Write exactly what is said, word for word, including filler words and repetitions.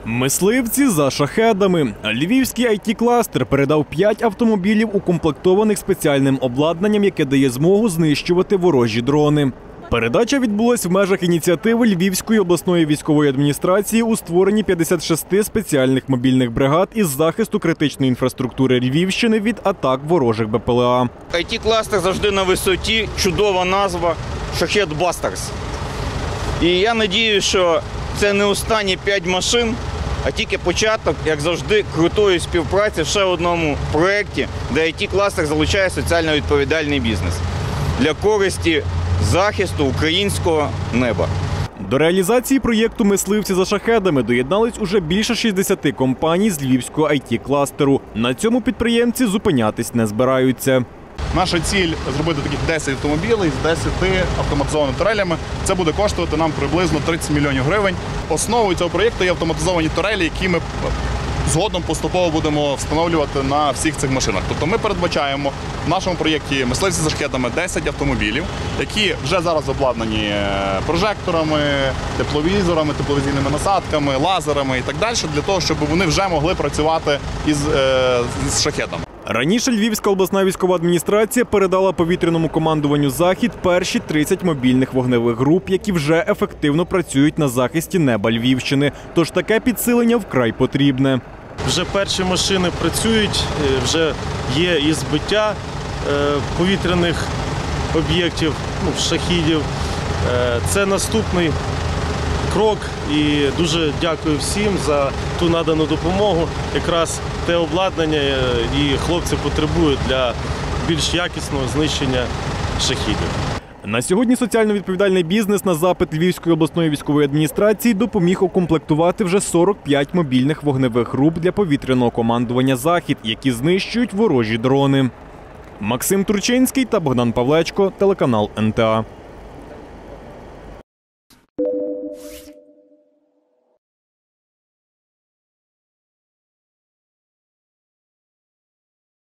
Мисливці за шахедами. Львівський ай ті-кластер передав п'ять автомобілів, укомплектованих спеціальним обладнанням, яке дає змогу знищувати ворожі дрони. Передача відбулась в межах ініціативи Львівської обласної військової адміністрації у створенні п'ятдесят шести спеціальних мобільних бригад із захисту критичної інфраструктури Львівщини від атак ворожих Бе Пе Еле А. ай ті-кластер завжди на висоті, чудова назва «Шахед Бастерс». І я сподіваюся, що це не останні п'ять машин, а тільки початок, як завжди, крутої співпраці в ще одному проєкті, де ай ті-кластер залучає соціально відповідальний бізнес для користі захисту українського неба. До реалізації проєкту «Мисливці за шахедами» доєднались уже більше шістдесят компаній з Львівського ай ті-кластеру. На цьому підприємці зупинятись не збираються. Наша ціль – зробити таких десять автомобілів з десятьма автоматизованими турелями. Це буде коштувати нам приблизно тридцять мільйонів гривень. Основою цього проєкту є автоматизовані турелі, які ми згодом поступово будемо встановлювати на всіх цих машинах. Тобто ми передбачаємо в нашому проєкті «Мисливці за шахедами» десять автомобілів, які вже зараз обладнані прожекторами, тепловізорами, тепловізійними насадками, лазерами і так далі, для того, щоб вони вже могли працювати із, з шахедами. Раніше Львівська обласна військова адміністрація передала повітряному командуванню «Захід» перші тридцять мобільних вогневих груп, які вже ефективно працюють на захисті неба Львівщини. Тож таке підсилення вкрай потрібне. Вже перші машини працюють, вже є і збиття повітряних об'єктів, ну, шахідів. Це наступний крок, і дуже дякую всім за ту надану допомогу. Якраз те обладнання і хлопці потребують для більш якісного знищення шахідів. На сьогодні соціально відповідальний бізнес на запит Львівської обласної військової адміністрації допоміг укомплектувати вже сорок п'ять мобільних вогневих груп для повітряного командування «Захід», які знищують ворожі дрони. Максим Турчинський та Богдан Павлечко, телеканал Ен Те А.